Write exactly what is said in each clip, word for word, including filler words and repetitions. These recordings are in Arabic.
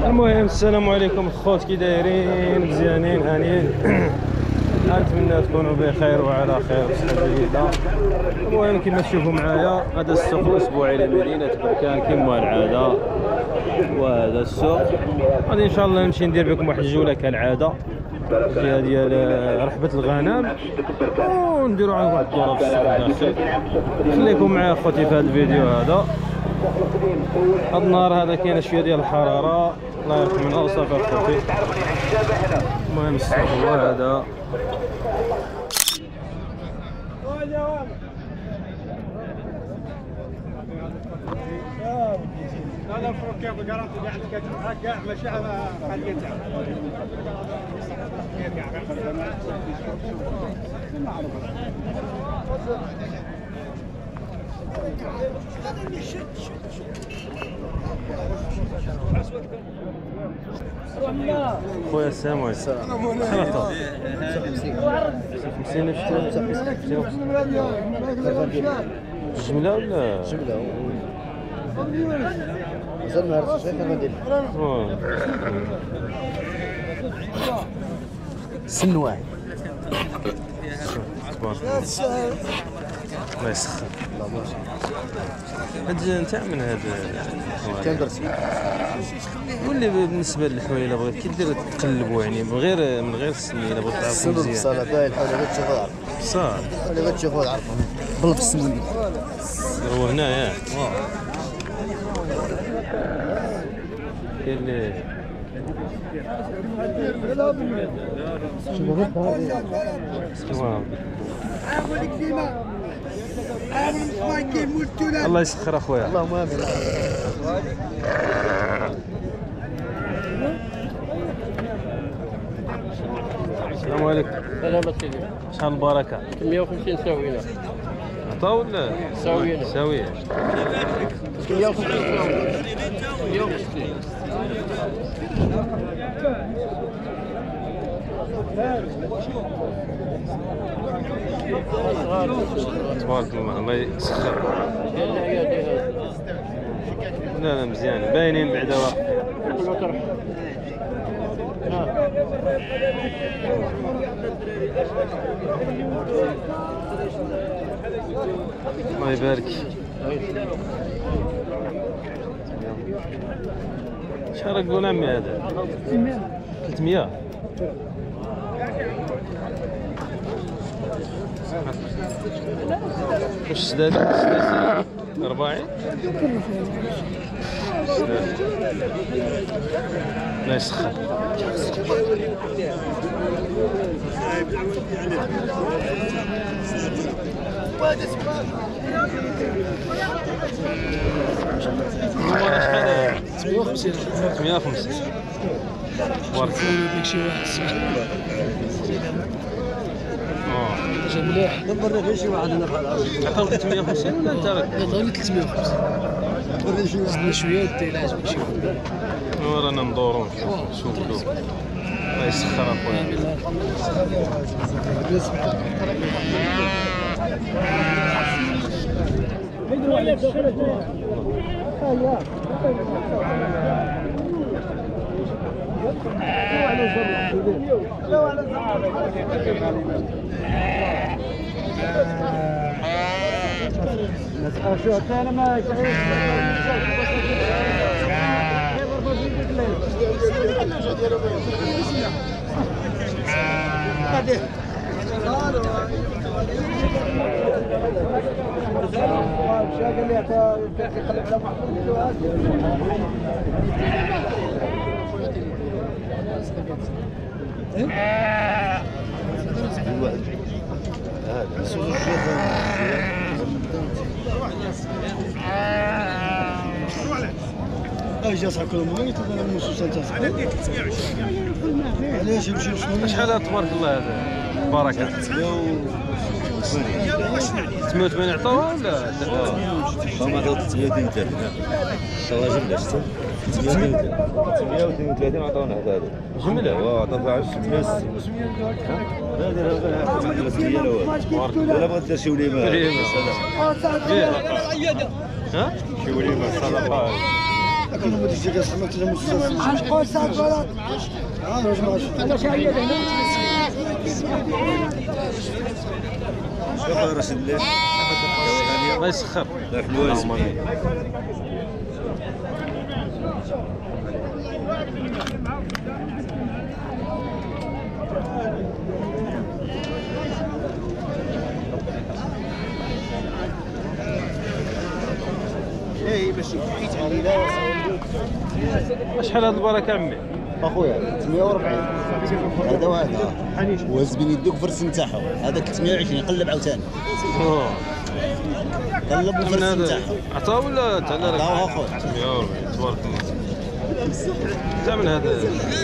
المهم السلام عليكم الخوت، كي دايرين؟ مزيانين هانيين؟ نتمنى تكونوا بخير وعلى خير وصحه جيده. المهم كما تشوفوا معايا هذا السوق الاسبوعي لمدينه بركان كما العاده، وهذا السوق غادي ان شاء الله نمشي ندير بكم واحد الجوله كالعاده الجهه ديال رحبه الغنم، ونديروا عن واحد الدوره في السوق الداخلي. خليكم معايا اخوتي في هذا الفيديو. هذا هذا النهار هذا كاين شويه ديال الحراره، الله يرحمنا وصافي اخوتي. المهم السوق هو هذا. لا فروك كيف القرنطي اللي عندك كاع ماشي على خليه تاع خويا السلام عليكم. خلطة خمسين ألف جملة ولا؟ جملة مازال ما عرفتش غير غادي سن واحد. تبارك الله يسخر. هاد نتاع من هاد كان درتي واللي بالنسبه للحوايج الا بغيت كي دير تقلبوا يعني من غير من غير السميه الا بغيت تعرفوا السن مزيان. بالصلاه باين الحول اللي تشوفوا عرف صح اللي تشوفوا عرف بالله بالسن هو هنا ياك كاين اللي الله يسخر اخويا. اللهم امين. السلام عليكم. سلامة سيدي. شحال البركه؟ مية وخمسين ساوينا. عطا ولا؟ ساوينا. ساوية. مية وخمسين ساوينا. مية وخمسين. تبارك الله الله يسخر. لا لا مزيان باينين بعدا واقفين. الله يبارك. شحال نقول عمي هذا؟ ثلاثمية. واش سداد سداد أربعين؟ لا يسخر. ثمانية وخمسين ثمانية وخمسين بارك داك شي واحد اه جا مليح. دبرنا غير شي واحد هنا بحال هذا عطاوك ثمانية وخمسين ولا انت راك؟ غير ثلاثمية وخمسين. دبرنا شي واحد زدنا شويه دير عجبك شي رانا ندورو نشوفوا الله يسخر اخويا. شو انا ما تعيش هذا سوق الشيخ اجي اصحى كل مره يتبع المسوسه تاع علاش يمشي شنو شحال تبارك الله هذا بركه؟ ثمانية وثمانين عطاوها ولا؟ فما عطاو ثلاثمية وثلاثين الله جمله شفتوا ثلاثمية واثنين وثلاثين عطاونا هذا جمله واه عطاو فيها ستمية وستين هذا هذا لا بغيت شي وليمه ها؟ شي وليمه صدقه كنا ما تجي غير حنا تجي مستثمر عن قوس غلط اه رجع انا شايل هنا شوف راسل الله الله يسخر الحوايج شحال هاد البركه عمي؟ اخويا ثمانية وأربعين هذا وهذا وزبين يدوك فرس نتاعهم هذا ثمانية وعشرين قلب عاوتاني قلب الفرس نتاعهم عطاه ولا انت؟ لا عطاه اخويا ثمانية وأربعين تبارك الله. تاع من هذا؟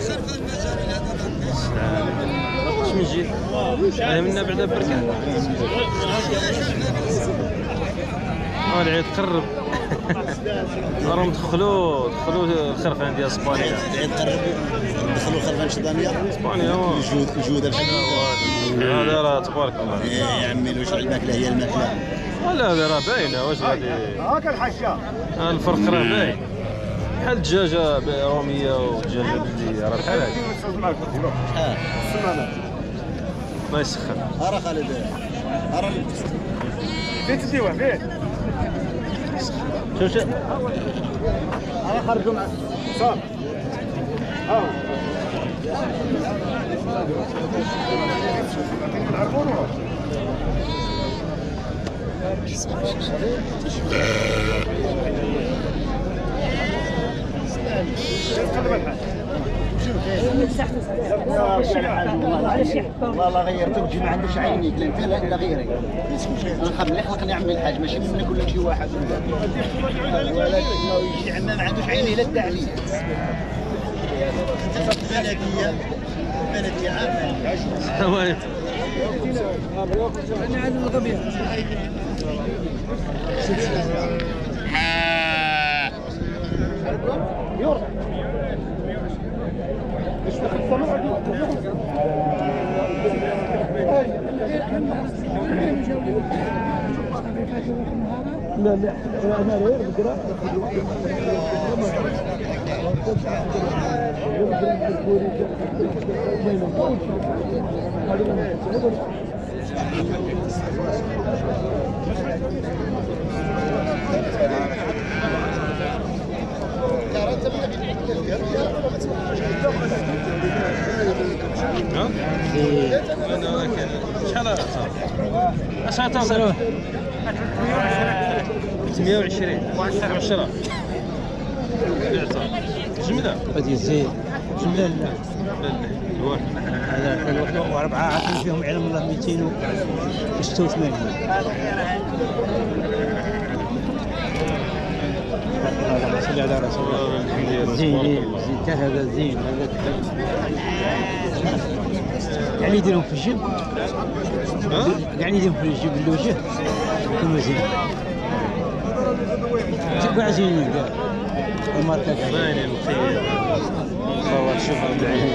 اش من جيل؟ هذا منا بعدا بركان. اه العيد قرب. راهم دخلوا دخلوا الخرفان ديال اسبانيا. العيد قرب دخلوا الخرفان الشيطانيه اسبانيا الجود الجوده بحال هذا راه تبارك الله. يا عمي واش الماكله هي الماكله لا هذا راه باينه واش غادي هاك الحشا الفرق راه باين بحال الدجاجه روميه والدجاجه بلديه راه بحال هكا. شحال الله يسخر. راه خالد راه فين تديوه فين؟ شوف شوف راه خرجوا مع صافي ها والله غيرت وجهي ما عندوش عينيك لا انت لا غيري نخاف اللي خلقني عمي الحاج ماشي منك ولا شي واحد ولا يجي عمي ما عندوش عيني لا دع عليه بلديه بلديه عامه انا عاد الغبيه يور لا لا انا غير بقرا ها؟ انا كان شحال صار؟ اش غتصيروا؟ ثمانية وعشرين عشرة بعتها جمله غادي يزيد جمله لا الواحد هذا الواحد واربعه عاطين فيهم علم الله مئتين وستة وثمانين اللهم صل على رسول الله. زين زين حتى هذا زين هذا يعني يديرهم في الجيب يعني يديرهم في الجيب الوجه يكونوا زين كاع زينين كاع الماركات باينين مخير صور شوفها بعيد.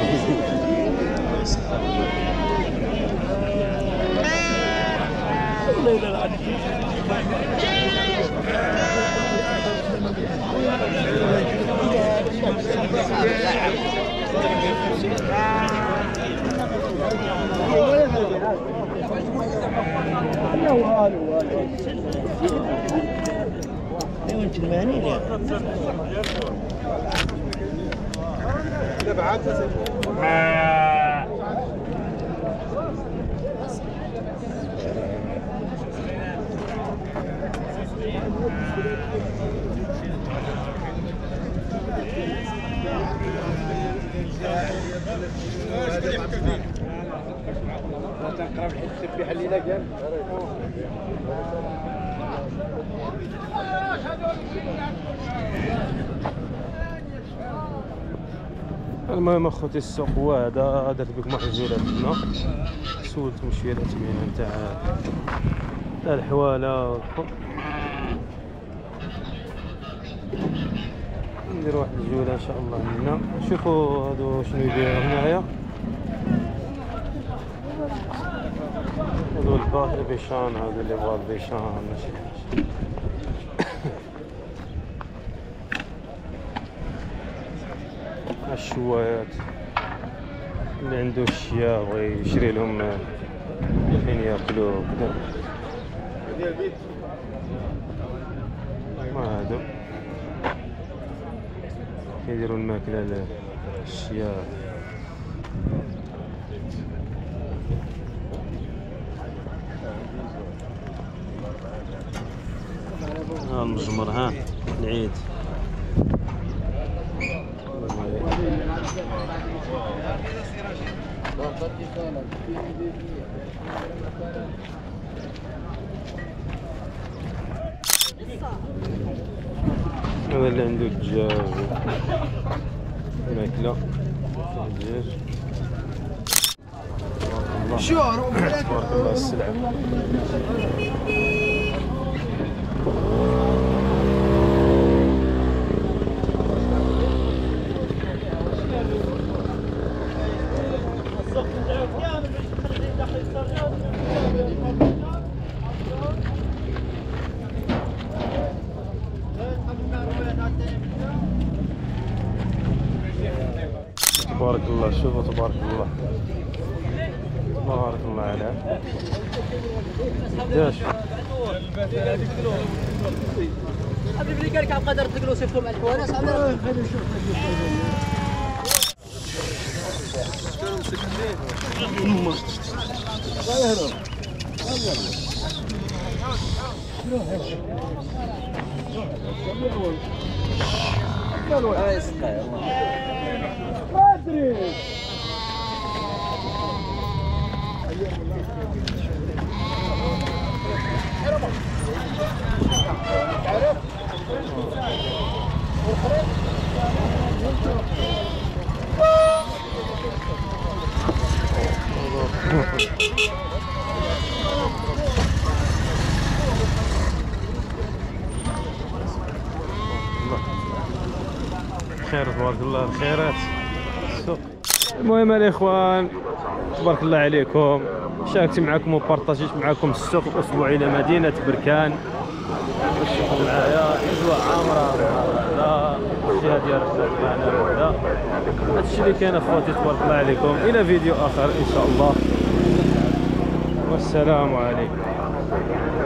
تنقرب حيت تسبح الليله كاع المهم اخوتي السوق هو هذا. درت بكم واحد الجوله هنا سولتكم شويه الاثمنه نتاع تاع الحواله ندير واحد الجوله ان شاء الله هنا. شوفوا هادو شنو يديروا هنايا هادو البيشان هادو اللي بغا البيشان ماشي حاجه. الشوايات اللي عنده الشيا بغى يشري لهم فين ياكلوا وكذا. ما هادو كيديروا الماكله للشيا. ها المجمر، ها العيد. هذا اللي عنده الدجاج ماكله الدجاج. تبارك الله السلعه. تبارك الله، شوفوا تبارك الله، تبارك الله عليه. داش حبيبي اللي قال لك عم قدر تقولوا سيفتهم ألف وناس عم خير تبارك الله، الخيرات السوق. المهم الاخوان تبارك الله عليكم، شاركت معكم وبارطاجيت معكم السوق الاسبوعي لمدينه بركان. شوفوا معايا اجواء عامره هذا الجهه ديال البلاد هذا. هادشي اللي كاين اخواتي تبارك الله عليكم. الى فيديو اخر ان شاء الله، والسلام عليكم.